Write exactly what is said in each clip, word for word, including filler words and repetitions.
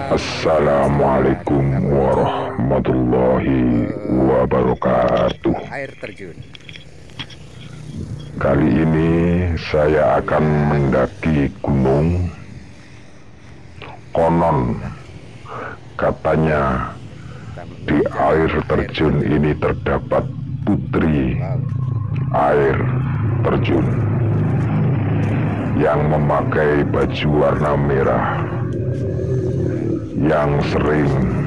Assalamualaikum warahmatullahi wabarakatuh. Air terjun. Kali ini saya akan mendaki gunung. Konon katanya di air terjun ini terdapat putri air terjun yang memakai baju warna merah, yang sering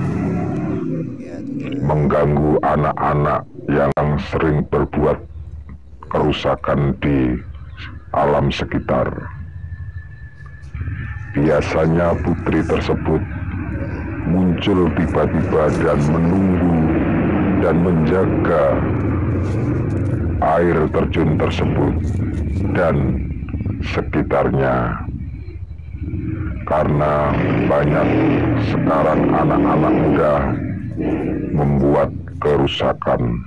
mengganggu anak-anak yang sering berbuat kerusakan di alam sekitar. Biasanya putri tersebut muncul tiba-tiba dan menunggu dan menjaga air terjun tersebut dan sekitarnya, karena banyak sekarang anak-anak muda membuat kerusakan.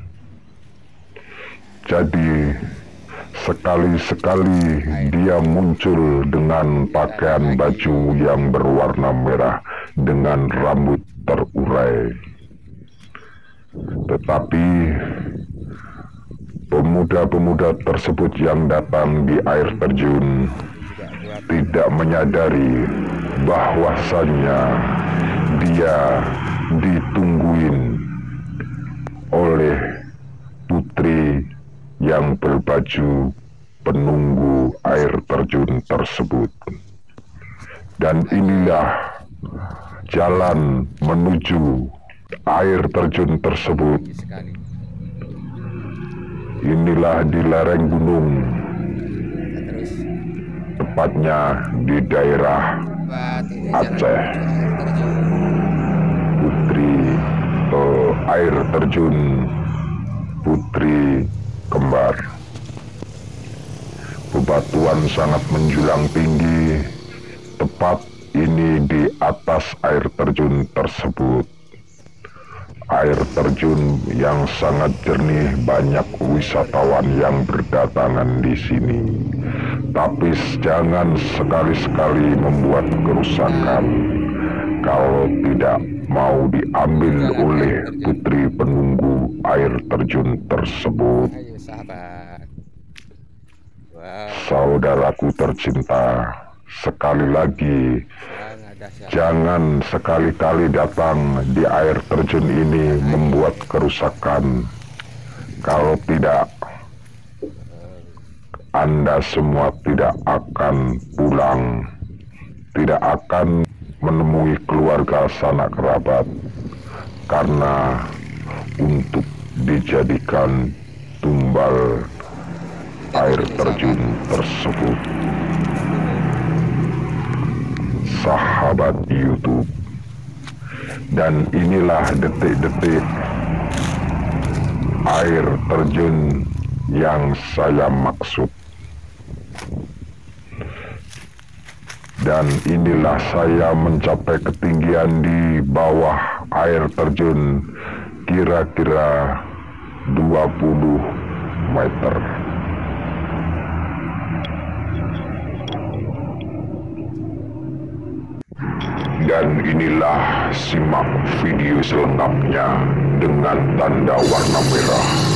Jadi sekali-sekali dia muncul dengan pakaian baju yang berwarna merah dengan rambut terurai. Tetapi pemuda-pemuda tersebut yang datang di air terjun tidak menyadari bahwasannya dia ditungguin oleh putri yang berbaju penunggu air terjun tersebut. Dan inilah jalan menuju air terjun tersebut. Inilah di lereng gunung, tepatnya di daerah Aceh. Putri uh, air terjun putri kembar. Bebatuan sangat menjulang tinggi, tepat ini di atas air terjun tersebut. Air terjun yang sangat jernih, banyak wisatawan yang berdatangan di sini. Tapi jangan sekali-sekali membuat kerusakan kalau tidak mau diambil oleh putri penunggu air terjun tersebut. Ayo sahabat. Wow. Saudaraku tercinta, sekali lagi jangan sekali-kali datang di air terjun ini membuat kerusakan. Kalau tidak, Anda semua tidak akan pulang, tidak akan menemui keluarga sanak kerabat, karena untuk dijadikan tumbal air terjun tersebut. Sahabat YouTube, dan inilah detik-detik air terjun yang saya maksud. Dan inilah saya mencapai ketinggian di bawah air terjun kira-kira dua puluh meter. Dan inilah simak video selengkapnya dengan tanda warna merah.